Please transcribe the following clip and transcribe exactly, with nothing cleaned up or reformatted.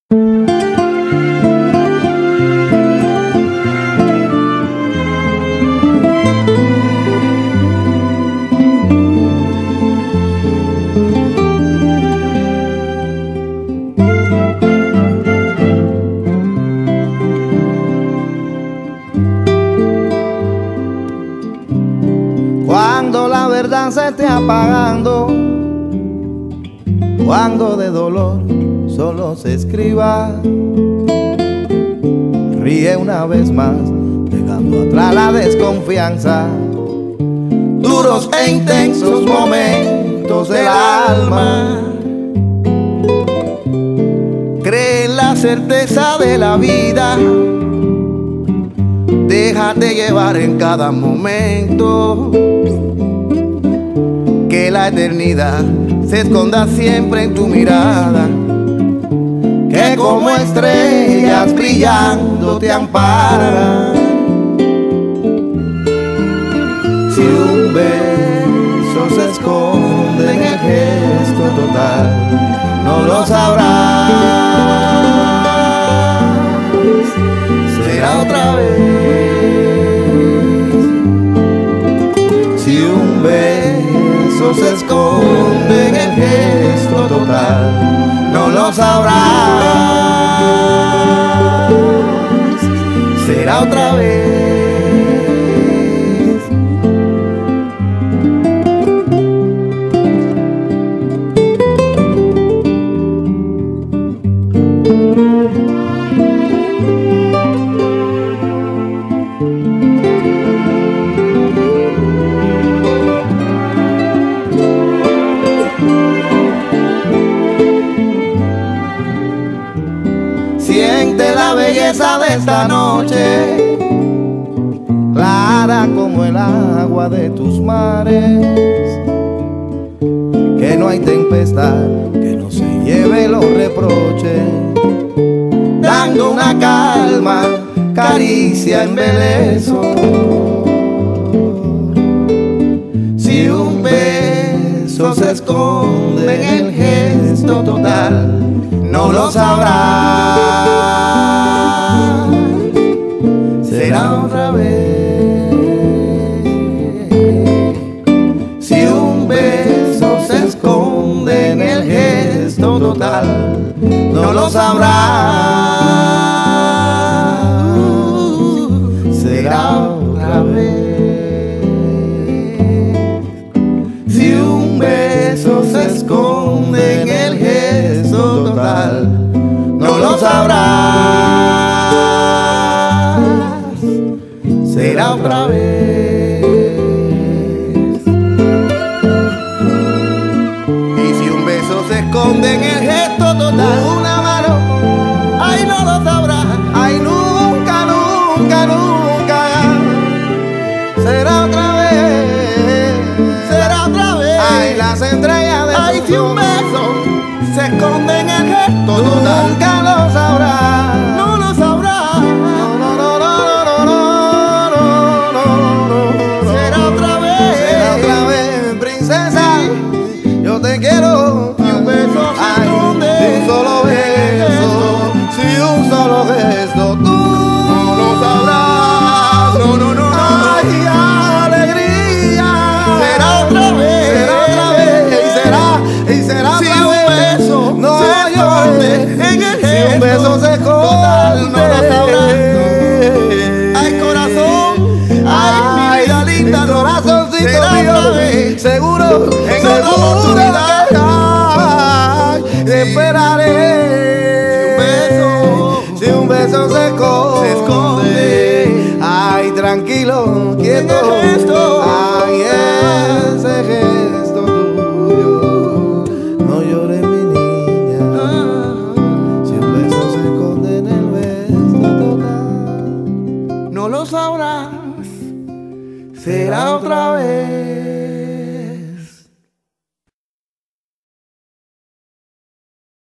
Cuando la verdad se esté apagando, cuando de dolor solo se escriba, ríe una vez más, dejando atrás la desconfianza. Duros e intensos momentos del alma, cree en la certeza de la vida. Déjate llevar en cada momento, que la eternidad se esconda siempre en tu mirada, que como estrellas brillando te amparan. Si un beso se esconde en el gesto total, no lo sabrás, será otra vez. Si un beso se esconde en el gesto total, no lo sabrás, será otra vez. Siente la belleza de esta noche, clara como el agua de tus mares, que no hay tempestad que no se lleve los reproches, dando una calma, caricia, embeleso. Si un beso se esconde en el gesto total, no lo sabrás, será otra vez. Si un beso se esconde en el gesto total, no lo sabrás, será otra vez. Si un beso se esconde en el gesto total, no lo sabrás, será otra vez. Y si un beso se esconde en el gesto total, una mano, ay, no lo sabrás, ay, nunca, nunca, nunca, será otra vez, será otra vez. Ay, las estrellas de ay, si un beso se esconde en el gesto total, nunca lo sabrás, no lo sabrás, no, no, no, no, no, no, no, no, no, será otra vez, será otra vez, princesa, yo te quiero. Si un beso se esconde, un solo beso, si un solo gesto, tú no lo sabrás, no, no, no, ay, alegría, será otra vez, será otra vez, y será, y será otra vez. No llores en el gesto, si un beso se esconde, no lo sabrás. Ay, corazón, ay, mi vida linda, corazoncito mío, seguro, en otra oportunidad, ay, te esperaré. Si un beso se esconde, ay, tranquilo, quieto, ay, ese gesto tuyo, no llores. No lo sabrás, será otra vez.